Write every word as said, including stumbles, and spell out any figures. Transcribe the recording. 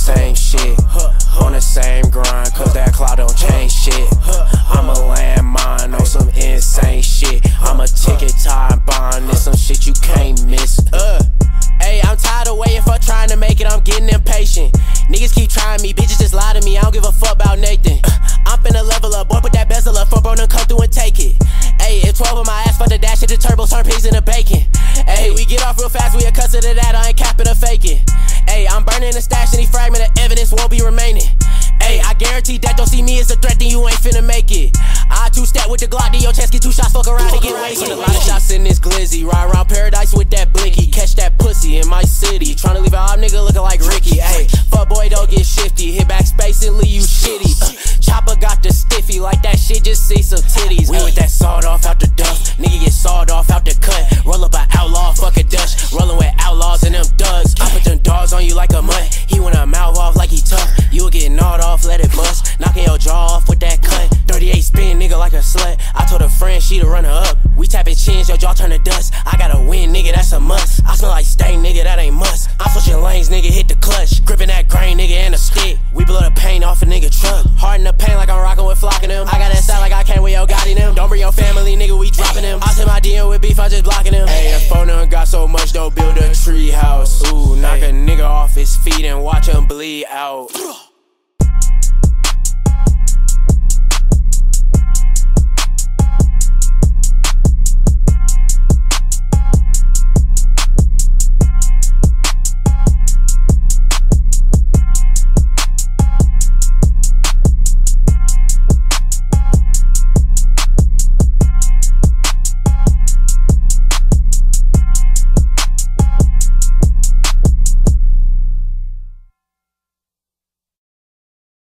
same shit, on the same grind, cause that cloud don't change shit. I'm a landmine on some insane shit. I'm a ticket time bond, there's some shit you can't miss. Uh, Hey, I'm tired of waiting for trying to make it, I'm getting impatient. Niggas keep trying me, bitches just lie to me, I don't give a fuck about Nathan. uh, I'm finna level up, boy, put that bezel up, front bro, done come through and take it. Hey, if twelve on my ass for the dash, hit the turbo, turn pigs into bacon. Hey, we get off real fast, we accustomed to that, I ain't capping or faking. Hey, I'm burning the stash, any fragment of evidence won't be remaining. Hey, I guarantee that don't see me as a threat, then you ain't finna make it. I two-step with the Glock, then your chest get two shots, fuck around and get wasted. Put a lot of shots in this glizzy, ride around paradise with that blicky. Catch that pussy in my city, tryna leave a hot nigga looking like Ricky. Ayy, fuck boy, don't get shifty, hit backspace and leave you shitty. uh, Chopper got the stiffy, like that shit, just see some titties. We with that sawed off out the dust, nigga get sawed off out the cut. Roll up an outlaw, fuck a Dutch, rollin' with outlaws and them duds. I put them dogs on you like a mutt, he wanna mouth off like he tough. You'll get gnawed off, let it bust, knocking your jaw off with that cut. thirty-eight spin, nigga like a slut. I told a friend she to run her up. We tapping chins, your jaw turn to dust. I gotta win, nigga, that's a must. I smell like stain, nigga, that ain't must. I'm switching lanes, nigga, hit the clutch. Gripping that grain, nigga, and a stick. We blow the paint off a nigga truck. Hard in the paint like I'm rocking with flocking them. I got that style like I can't with your Gotti them. Don't bring your family, nigga, we dropping them. I send my D M with beef, I just block